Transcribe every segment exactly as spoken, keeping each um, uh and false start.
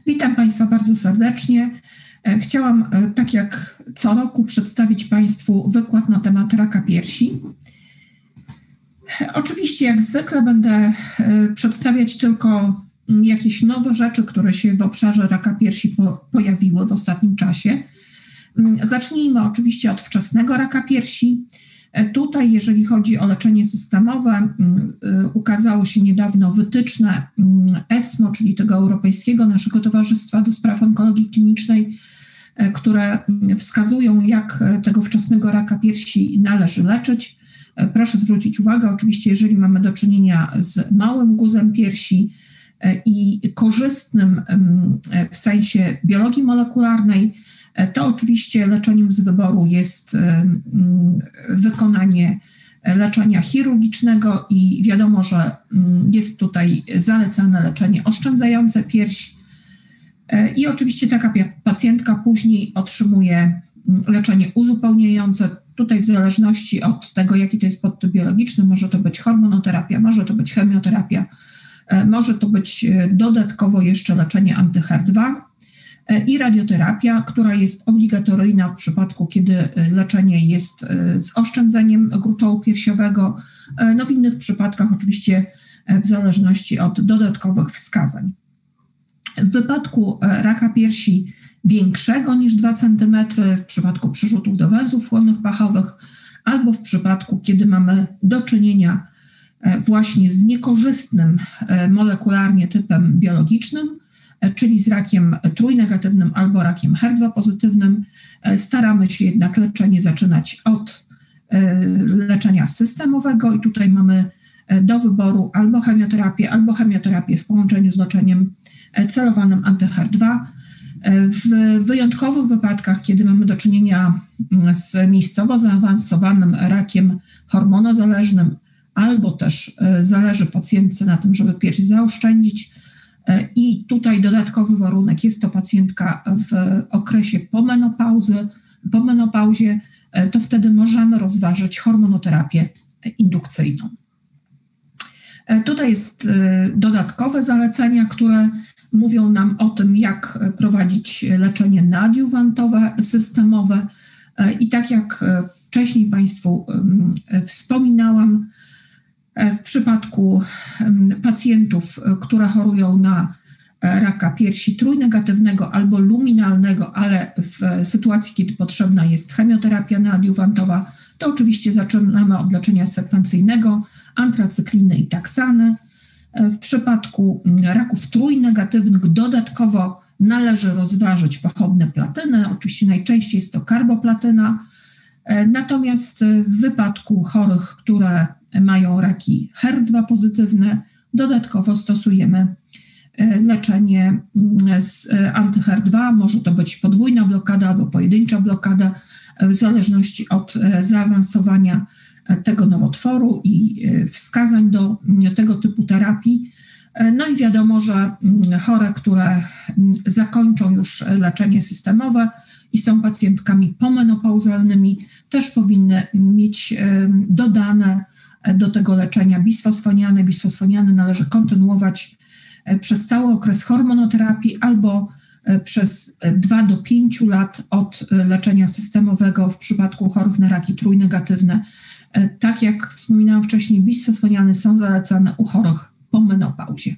Witam Państwa bardzo serdecznie. Chciałam, tak jak co roku, przedstawić Państwu wykład na temat raka piersi. Oczywiście, jak zwykle, będę przedstawiać tylko jakieś nowe rzeczy, które się w obszarze raka piersi po, pojawiły w ostatnim czasie. Zacznijmy oczywiście od wczesnego raka piersi. Tutaj, jeżeli chodzi o leczenie systemowe, ukazało się niedawno wytyczne ESMO, czyli tego Europejskiego naszego Towarzystwa do Spraw Onkologii Klinicznej, które wskazują, jak tego wczesnego raka piersi należy leczyć. Proszę zwrócić uwagę, oczywiście, jeżeli mamy do czynienia z małym guzem piersi i korzystnym w sensie biologii molekularnej, to oczywiście leczeniem z wyboru jest wykonanie leczenia chirurgicznego i wiadomo, że jest tutaj zalecane leczenie oszczędzające pierś i oczywiście taka pacjentka później otrzymuje leczenie uzupełniające. Tutaj w zależności od tego, jaki to jest podtyp biologiczny, może to być hormonoterapia, może to być chemioterapia, może to być dodatkowo jeszcze leczenie anty-H E R dwa i radioterapia, która jest obligatoryjna w przypadku, kiedy leczenie jest z oszczędzeniem gruczołu piersiowego, no w innych przypadkach oczywiście w zależności od dodatkowych wskazań. W wypadku raka piersi większego niż dwa centymetry, w przypadku przerzutów do węzłów chłonnych pachowych, albo w przypadku, kiedy mamy do czynienia właśnie z niekorzystnym molekularnie typem biologicznym, czyli z rakiem trójnegatywnym albo rakiem H E R dwa pozytywnym, staramy się jednak leczenie zaczynać od leczenia systemowego i tutaj mamy do wyboru albo chemioterapię, albo chemioterapię w połączeniu z leczeniem celowanym anty-H E R dwa. W wyjątkowych wypadkach, kiedy mamy do czynienia z miejscowo zaawansowanym rakiem hormonozależnym, albo też zależy pacjentce na tym, żeby pierś zaoszczędzić i tutaj dodatkowy warunek, jest to pacjentka w okresie pomenopauzy, po menopauzie, to wtedy możemy rozważyć hormonoterapię indukcyjną. Tutaj jest dodatkowe zalecenia, które mówią nam o tym, jak prowadzić leczenie nadiuwantowe, systemowe i tak jak wcześniej Państwu wspominałam, w przypadku pacjentów, które chorują na raka piersi trójnegatywnego albo luminalnego, ale w sytuacji, kiedy potrzebna jest chemioterapia neoadiuwantowa, to oczywiście zaczynamy od leczenia sekwencyjnego, antracykliny i taksany. W przypadku raków trójnegatywnych dodatkowo należy rozważyć pochodne platyny, oczywiście najczęściej jest to karboplatyna. Natomiast w wypadku chorych, które mają raki H E R dwa pozytywne, dodatkowo stosujemy leczenie z anty-H E R dwa. Może to być podwójna blokada albo pojedyncza blokada, w zależności od zaawansowania tego nowotworu i wskazań do tego typu terapii. No i wiadomo, że chore, które zakończą już leczenie systemowe i są pacjentkami pomenopauzalnymi, też powinny mieć dodane do tego leczenia bisfosfoniany. Bisfosfoniany należy kontynuować przez cały okres hormonoterapii albo przez dwa do pięciu lat od leczenia systemowego w przypadku chorych na raki trójnegatywne. Tak jak wspominałam wcześniej, bisfosfoniany są zalecane u chorych po menopauzie.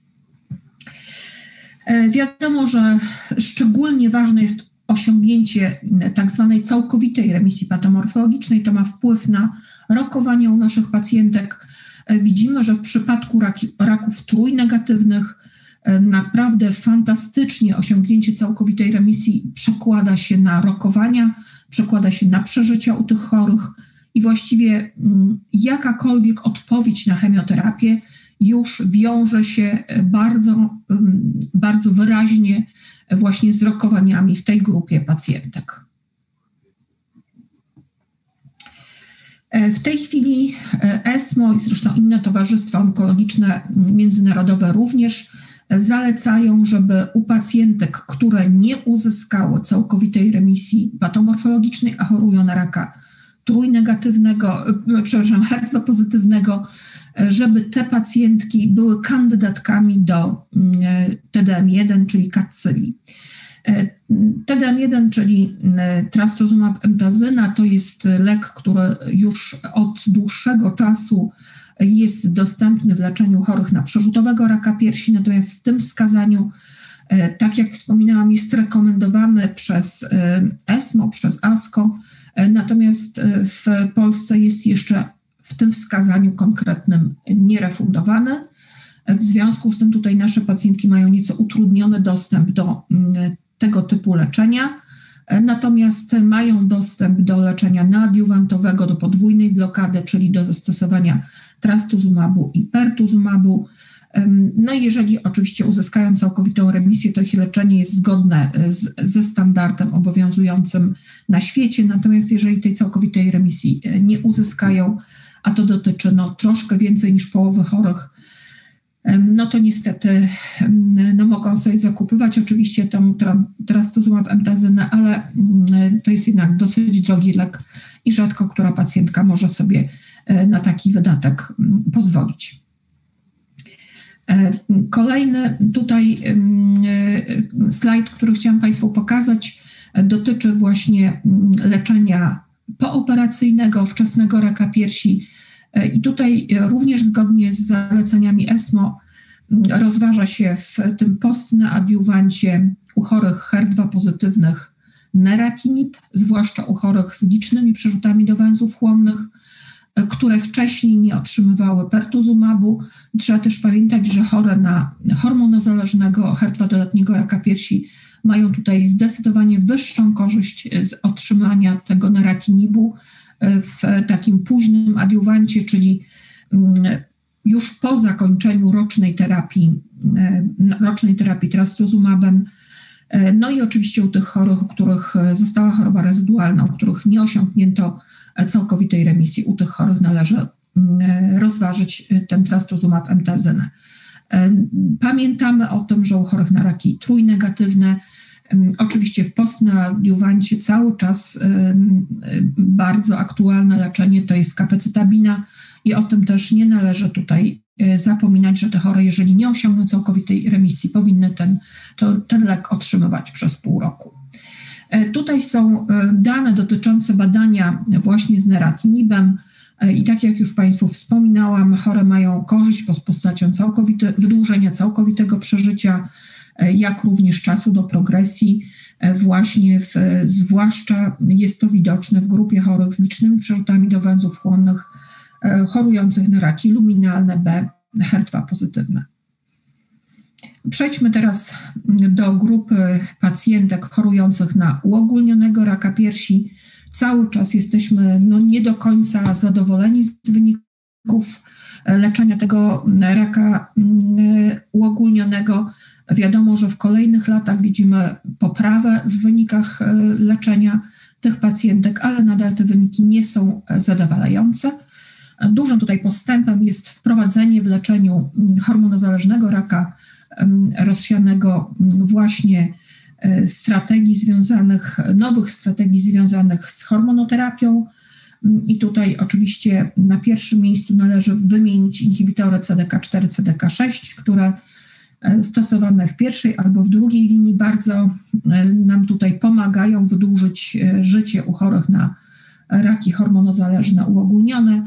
Wiadomo, że szczególnie ważne jest osiągnięcie tak zwanej całkowitej remisji patomorfologicznej. To ma wpływ na rokowanie u naszych pacjentek. Widzimy, że w przypadku raki, raków trójnegatywnych naprawdę fantastycznie osiągnięcie całkowitej remisji przekłada się na rokowania, przekłada się na przeżycia u tych chorych i właściwie jakakolwiek odpowiedź na chemioterapię już wiąże się bardzo, bardzo wyraźnie właśnie z rokowaniami w tej grupie pacjentek. W tej chwili ESMO i zresztą inne towarzystwa onkologiczne międzynarodowe również zalecają, żeby u pacjentek, które nie uzyskały całkowitej remisji patomorfologicznej, a chorują na raka trójnegatywnego, przepraszam, H E R dwa pozytywnego, żeby te pacjentki były kandydatkami do T D M jeden, czyli Kadcyli. T D M jeden, czyli trastuzumab emtazyna, to jest lek, który już od dłuższego czasu jest dostępny w leczeniu chorych na przerzutowego raka piersi, natomiast w tym wskazaniu, tak jak wspominałam, jest rekomendowany przez ESMO, przez ASCO, natomiast w Polsce jest jeszcze w tym wskazaniu konkretnym nierefundowany. W związku z tym tutaj nasze pacjentki mają nieco utrudniony dostęp do tego typu leczenia, natomiast mają dostęp do leczenia neoadiuwantowego, do podwójnej blokady, czyli do zastosowania trastuzumabu i pertuzumabu. No i jeżeli oczywiście uzyskają całkowitą remisję, to ich leczenie jest zgodne z, ze standardem obowiązującym na świecie, natomiast jeżeli tej całkowitej remisji nie uzyskają, a to dotyczy no, troszkę więcej niż połowy chorych, no to niestety no, mogą sobie zakupywać oczywiście tą trastuzumab emtazynę, ale to jest jednak dosyć drogi lek i rzadko która pacjentka może sobie na taki wydatek pozwolić. Kolejny tutaj slajd, który chciałam Państwu pokazać, dotyczy właśnie leczenia pooperacyjnego wczesnego raka piersi. I tutaj również zgodnie z zaleceniami ESMO rozważa się w tym postneadiuwancie u chorych H E R dwa pozytywnych neratinib, zwłaszcza u chorych z licznymi przerzutami do węzłów chłonnych, które wcześniej nie otrzymywały pertuzumabu. Trzeba też pamiętać, że chore na hormonozależnego H E R dwa dodatniego raka piersi mają tutaj zdecydowanie wyższą korzyść z otrzymania tego neratinibu w takim późnym adiuwancie, czyli już po zakończeniu rocznej terapii, rocznej terapii trastuzumabem. No i oczywiście u tych chorych, u których została choroba rezydualna, u których nie osiągnięto całkowitej remisji, u tych chorych należy rozważyć ten trastuzumab emtazynę. Pamiętamy o tym, że u chorych na raki trójnegatywne, oczywiście w postneadiuwancie cały czas bardzo aktualne leczenie to jest kapecitabina i o tym też nie należy tutaj zapominać, że te chore, jeżeli nie osiągną całkowitej remisji, powinny ten, to, ten lek otrzymywać przez pół roku. Tutaj są dane dotyczące badania właśnie z neratinibem i tak jak już Państwu wspominałam, chore mają korzyść pod postacią całkowite, wydłużenia całkowitego przeżycia, jak również czasu do progresji. Właśnie w, zwłaszcza jest to widoczne w grupie chorych z licznymi przerzutami do węzłów chłonnych, chorujących na raki luminalne B, H E R dwa pozytywne. Przejdźmy teraz do grupy pacjentek chorujących na uogólnionego raka piersi. Cały czas jesteśmy no, nie do końca zadowoleni z wyników leczenia tego raka uogólnionego. Wiadomo, że w kolejnych latach widzimy poprawę w wynikach leczenia tych pacjentek, ale nadal te wyniki nie są zadowalające. Dużym tutaj postępem jest wprowadzenie w leczeniu hormonozależnego raka rozsianego właśnie strategii związanych, nowych strategii związanych z hormonoterapią. I tutaj oczywiście na pierwszym miejscu należy wymienić inhibitory C D K cztery, C D K sześć, które stosowane w pierwszej albo w drugiej linii bardzo nam tutaj pomagają wydłużyć życie u chorych na raki hormonozależne uogólnione.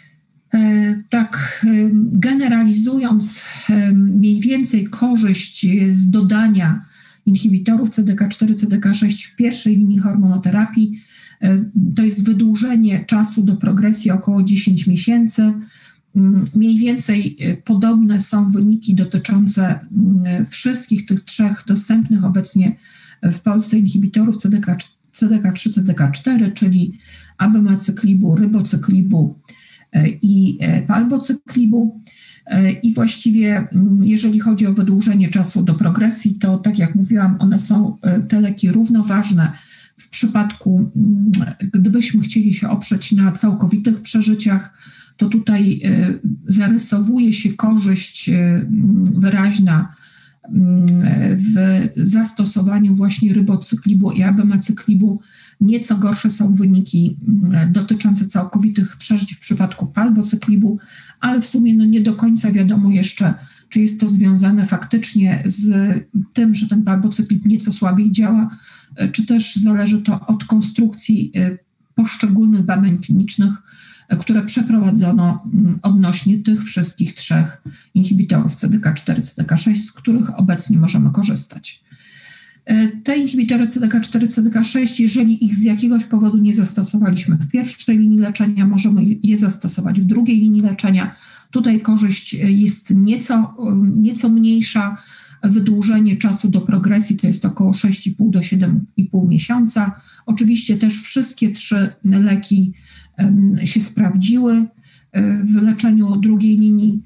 Tak generalizując, mniej więcej korzyść z dodania inhibitorów C D K cztery, C D K sześć w pierwszej linii hormonoterapii to jest wydłużenie czasu do progresji około dziesięć miesięcy. Mniej więcej podobne są wyniki dotyczące wszystkich tych trzech dostępnych obecnie w Polsce inhibitorów C D K trzy, C D K cztery, czyli abemacyklibu, rybocyklibu i palbocyklibu. I właściwie jeżeli chodzi o wydłużenie czasu do progresji, to tak jak mówiłam, one są te leki równoważne w przypadku, gdybyśmy chcieli się oprzeć na całkowitych przeżyciach, to tutaj zarysowuje się korzyść wyraźna w zastosowaniu właśnie ribocyklibu i abemacyklibu. Nieco gorsze są wyniki dotyczące całkowitych przeżyć w przypadku palbocyklibu, ale w sumie no nie do końca wiadomo jeszcze, czy jest to związane faktycznie z tym, że ten palbocyklib nieco słabiej działa, czy też zależy to od konstrukcji poszczególnych badań klinicznych, które przeprowadzono odnośnie tych wszystkich trzech inhibitorów C D K cztery, C D K sześć, z których obecnie możemy korzystać. Te inhibitory C D K cztery, C D K sześć, jeżeli ich z jakiegoś powodu nie zastosowaliśmy w pierwszej linii leczenia, możemy je zastosować w drugiej linii leczenia. Tutaj korzyść jest nieco, nieco mniejsza. Wydłużenie czasu do progresji to jest około sześć i pół do siedem i pół miesiąca. Oczywiście też wszystkie trzy leki się sprawdziły w leczeniu drugiej linii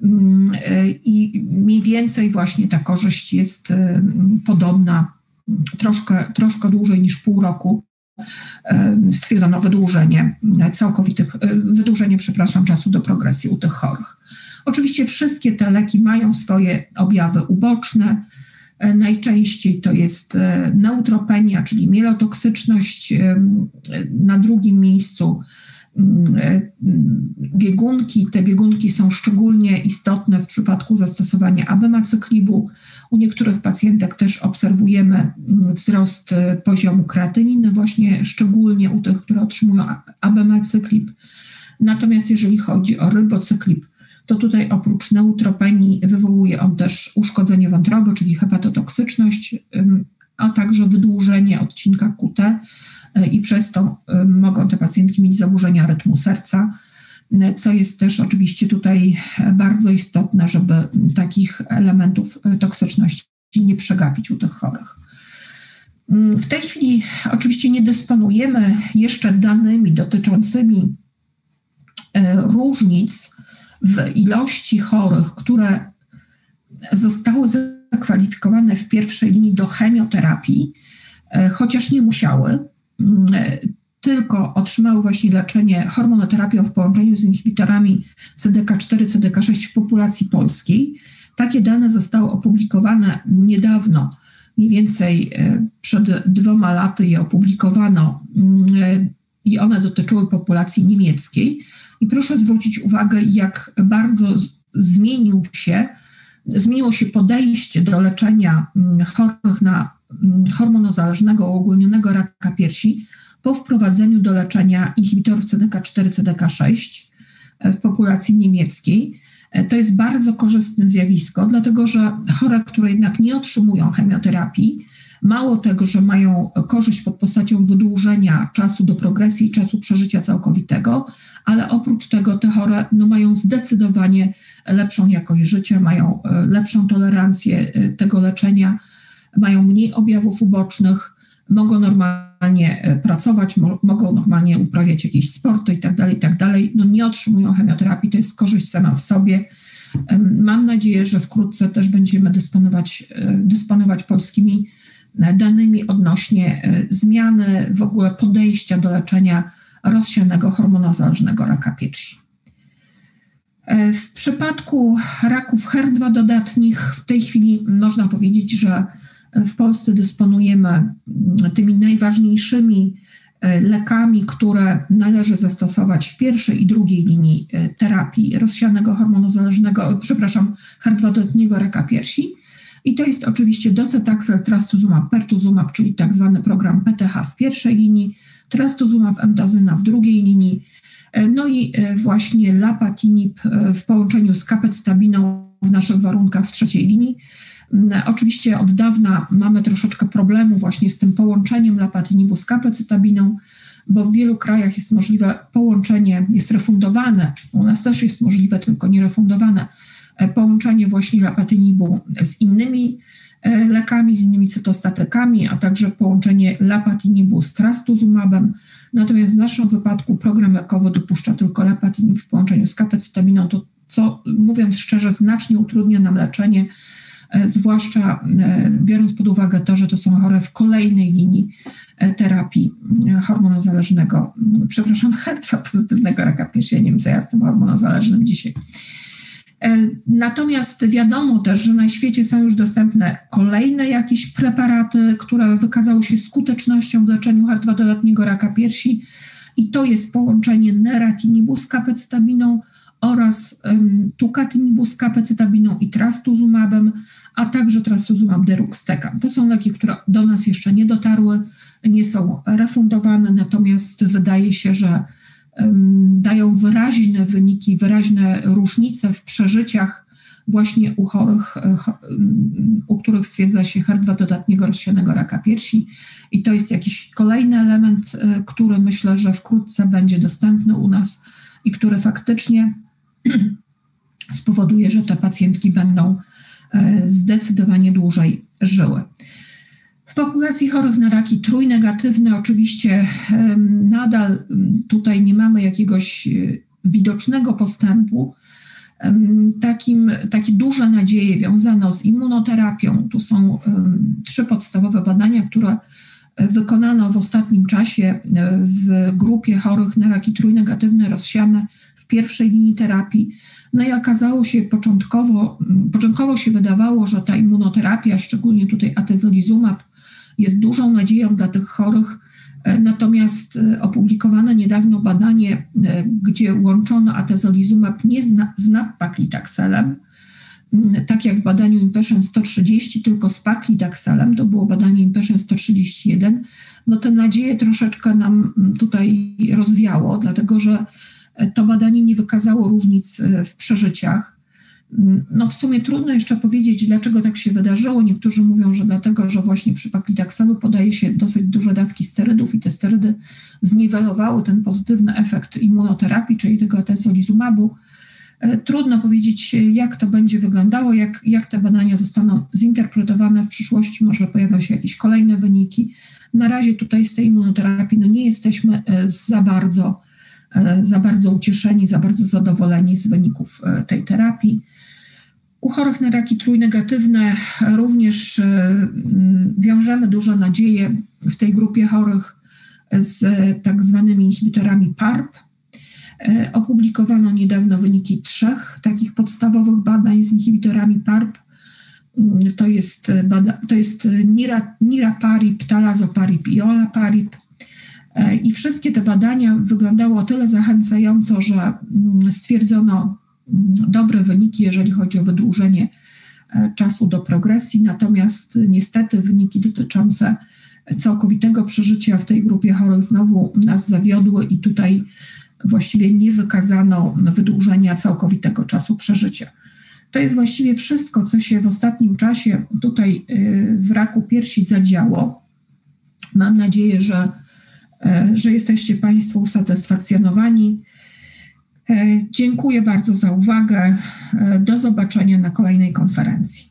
i mniej więcej właśnie ta korzyść jest podobna, troszkę, troszkę dłużej niż pół roku. Stwierdzono wydłużenie całkowitych, wydłużenie, przepraszam, czasu do progresji u tych chorych. Oczywiście wszystkie te leki mają swoje objawy uboczne. Najczęściej to jest neutropenia, czyli mielotoksyczność. Na drugim miejscu biegunki. Te biegunki są szczególnie istotne w przypadku zastosowania abemacyklibu. U niektórych pacjentek też obserwujemy wzrost poziomu kreatyniny, właśnie szczególnie u tych, które otrzymują abemacyklib. Natomiast jeżeli chodzi o rybocyklib, to tutaj oprócz neutropenii wywołuje on też uszkodzenie wątroby, czyli hepatotoksyczność, a także wydłużenie odcinka Q T i przez to mogą te pacjentki mieć zaburzenia rytmu serca, co jest też oczywiście tutaj bardzo istotne, żeby takich elementów toksyczności nie przegapić u tych chorych. W tej chwili oczywiście nie dysponujemy jeszcze danymi dotyczącymi różnic w ilości chorych, które zostały zakwalifikowane w pierwszej linii do chemioterapii, chociaż nie musiały, tylko otrzymały właśnie leczenie hormonoterapią w połączeniu z inhibitorami C D K cztery, C D K sześć w populacji polskiej. Takie dane zostały opublikowane niedawno, mniej więcej przed dwoma laty je opublikowano i one dotyczyły populacji niemieckiej. I proszę zwrócić uwagę, jak bardzo zmienił się, zmieniło się podejście do leczenia chorych na hormonozależnego uogólnionego raka piersi po wprowadzeniu do leczenia inhibitorów C D K cztery, C D K sześć w populacji niemieckiej. To jest bardzo korzystne zjawisko, dlatego że chore, które jednak nie otrzymują chemioterapii, mało tego, że mają korzyść pod postacią wydłużenia czasu do progresji i czasu przeżycia całkowitego, ale oprócz tego te chore no, mają zdecydowanie lepszą jakość życia, mają lepszą tolerancję tego leczenia, mają mniej objawów ubocznych, mogą normalnie pracować, mo- mogą normalnie uprawiać jakieś sporty i tak dalej, i tak dalej. No nie otrzymują chemioterapii, to jest korzyść sama w sobie. Mam nadzieję, że wkrótce też będziemy dysponować, dysponować polskimi danymi odnośnie zmiany w ogóle podejścia do leczenia rozsianego hormonozależnego raka piersi. W przypadku raków H E R dwa dodatnich w tej chwili można powiedzieć, że w Polsce dysponujemy tymi najważniejszymi lekami, które należy zastosować w pierwszej i drugiej linii terapii rozsianego hormonozależnego, przepraszam, H E R dwa dodatniego raka piersi. I to jest oczywiście docetaxel, trastuzumab, pertuzumab, czyli tak zwany program P T H w pierwszej linii, trastuzumab, emtazyna w drugiej linii, no i właśnie lapatinib w połączeniu z capecitabiną w naszych warunkach w trzeciej linii. Oczywiście od dawna mamy troszeczkę problemu właśnie z tym połączeniem lapatinibu z capecitabiną, bo w wielu krajach jest możliwe połączenie, jest refundowane, u nas też jest możliwe, tylko nierefundowane, połączenie właśnie lapatinibu z innymi lekami, z innymi cytostatykami, a także połączenie lapatinibu z trastuzumabem. Natomiast w naszym wypadku program lekowy dopuszcza tylko lapatinib w połączeniu z capecitabiną, to co, mówiąc szczerze, znacznie utrudnia nam leczenie, zwłaszcza biorąc pod uwagę to, że to są chore w kolejnej linii terapii hormonozależnego, przepraszam, H E R dwa pozytywnego raka piersi, ja nie wiem, co ja z tym hormonozależnym dzisiaj. Natomiast wiadomo też, że na świecie są już dostępne kolejne jakieś preparaty, które wykazały się skutecznością w leczeniu H E R dwa dodatniego raka piersi i to jest połączenie neratinibus z capecitabine oraz um, tucatinibus z capecitabine i trastuzumabem, a także trastuzumab deruxtecan. To są leki, które do nas jeszcze nie dotarły, nie są refundowane, natomiast wydaje się, że dają wyraźne wyniki, wyraźne różnice w przeżyciach właśnie u chorych, u których stwierdza się H E R dwa dodatniego rozsianego raka piersi. I to jest jakiś kolejny element, który myślę, że wkrótce będzie dostępny u nas i który faktycznie spowoduje, że te pacjentki będą zdecydowanie dłużej żyły. W populacji chorych na raki trójnegatywne oczywiście nadal tutaj nie mamy jakiegoś widocznego postępu. Takim, takie duże nadzieje wiązano z immunoterapią. Tu są trzy podstawowe badania, które wykonano w ostatnim czasie w grupie chorych na raki trójnegatywne rozsiane w pierwszej linii terapii. No i okazało się początkowo, początkowo się wydawało, że ta immunoterapia, szczególnie tutaj atezolizumab, jest dużą nadzieją dla tych chorych, natomiast opublikowane niedawno badanie, gdzie łączono atezolizumab nie z nab-paclitaxelem, tak jak w badaniu IMPASSION sto trzydzieści, tylko z paclitaxelem, to było badanie IMPASSION sto trzydzieści jeden, no te nadzieje troszeczkę nam tutaj rozwiało, dlatego że to badanie nie wykazało różnic w przeżyciach. No w sumie trudno jeszcze powiedzieć, dlaczego tak się wydarzyło. Niektórzy mówią, że dlatego, że właśnie przy paclitaxelu podaje się dosyć duże dawki sterydów i te sterydy zniwelowały ten pozytywny efekt immunoterapii, czyli tego atezolizumabu. Trudno powiedzieć, jak to będzie wyglądało, jak, jak te badania zostaną zinterpretowane w przyszłości, może pojawią się jakieś kolejne wyniki. Na razie tutaj z tej immunoterapii no nie jesteśmy za bardzo, za bardzo ucieszeni, za bardzo zadowoleni z wyników tej terapii. U chorych na raki trójnegatywne również wiążemy duże nadzieje w tej grupie chorych z tak zwanymi inhibitorami P A R P. Opublikowano niedawno wyniki trzech takich podstawowych badań z inhibitorami P A R P. To jest, bada, to jest nira, niraparib, talazoparib i olaparib. I wszystkie te badania wyglądały o tyle zachęcająco, że stwierdzono dobre wyniki, jeżeli chodzi o wydłużenie czasu do progresji, natomiast niestety wyniki dotyczące całkowitego przeżycia w tej grupie chorych znowu nas zawiodły i tutaj właściwie nie wykazano wydłużenia całkowitego czasu przeżycia. To jest właściwie wszystko, co się w ostatnim czasie tutaj w raku piersi zadziało. Mam nadzieję, że, że jesteście Państwo usatysfakcjonowani. Dziękuję bardzo za uwagę. Do zobaczenia na kolejnej konferencji.